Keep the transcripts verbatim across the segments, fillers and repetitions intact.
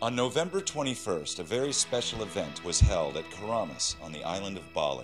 On November twenty-first, a very special event was held at Keramas on the island of Bali.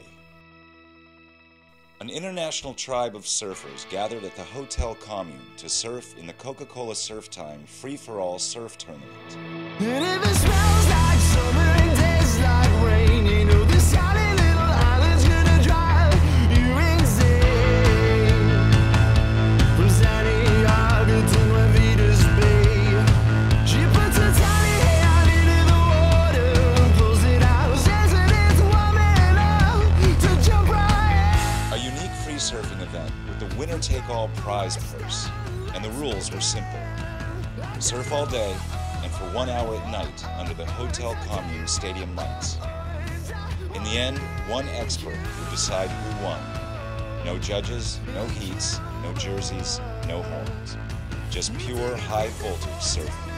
An international tribe of surfers gathered at the Hotel Commune to surf in the Coca-Cola Surftime free-for-all surf tournament. And if it smells like summer and tastes like rain, you know this tiny little island's gonna drive you insane. From Santiago to Nuevitas Bay, she puts a tiny hand into the water and pulls it out, says that it's warm enough to jump right in. A unique free surfing event with the winner-take-all prize purse, and the rules were simple. Surf all day, and for one hour at night under the Hotel Commune stadium lights. In the end, one expert would decide who won. No judges, no heats, no jerseys, no horns. Just pure high-voltage surfing.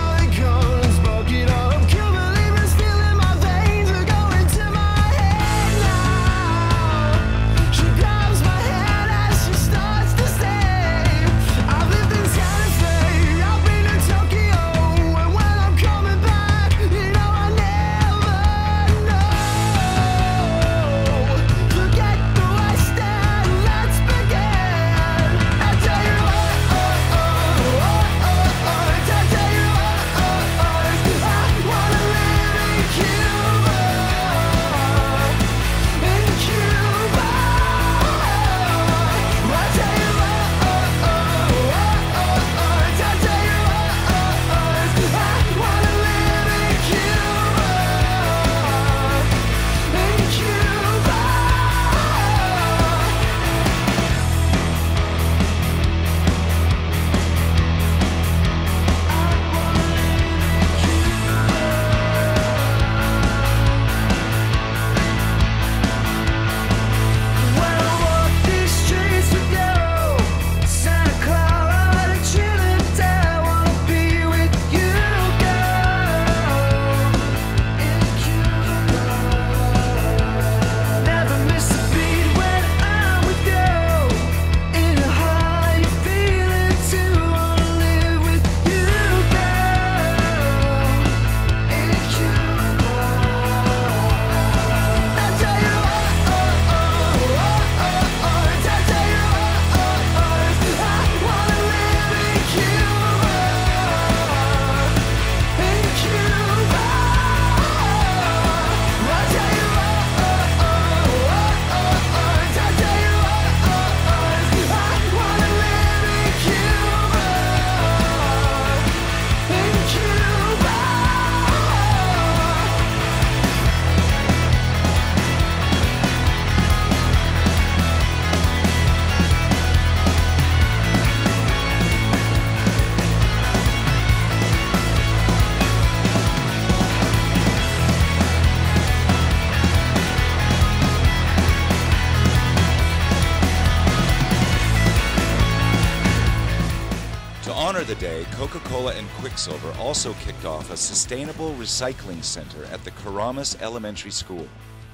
To honor the day, Coca-Cola and Quicksilver also kicked off a sustainable recycling center at the Keramas Elementary School.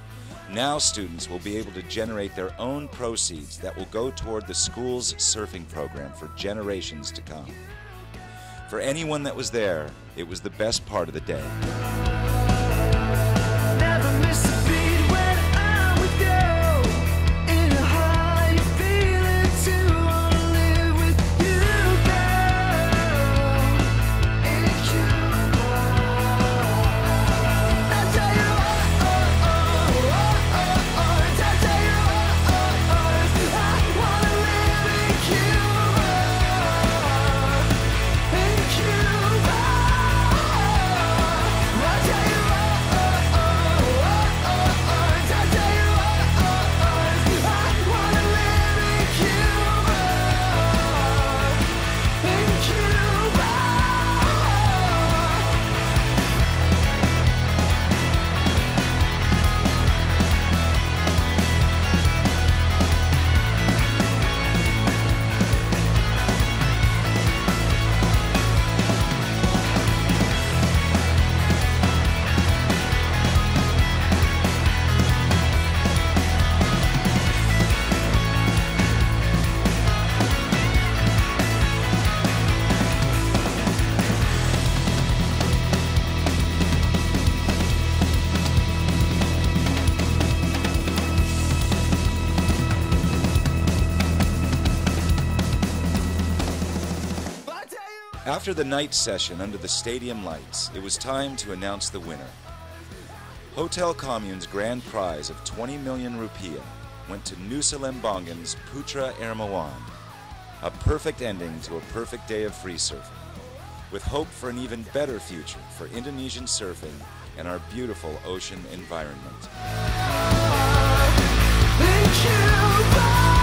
Now students will be able to generate their own proceeds that will go toward the school's surfing program for generations to come. For anyone that was there, it was the best part of the day. Never miss a beat when I'm with you. In a high feeling to wanna live with you, girl. In Cuba, I tell you oh oh oh oh oh oh. I tell you oh oh oh. I wanna live in Cuba, in Cuba. I After the night session under the stadium lights, it was time to announce the winner. Hotel Commune's grand prize of twenty million rupiah went to Nusa Lembongan's Putra Ermawan, a perfect ending to a perfect day of free surfing, with hope for an even better future for Indonesian surfing and our beautiful ocean environment. Thank you.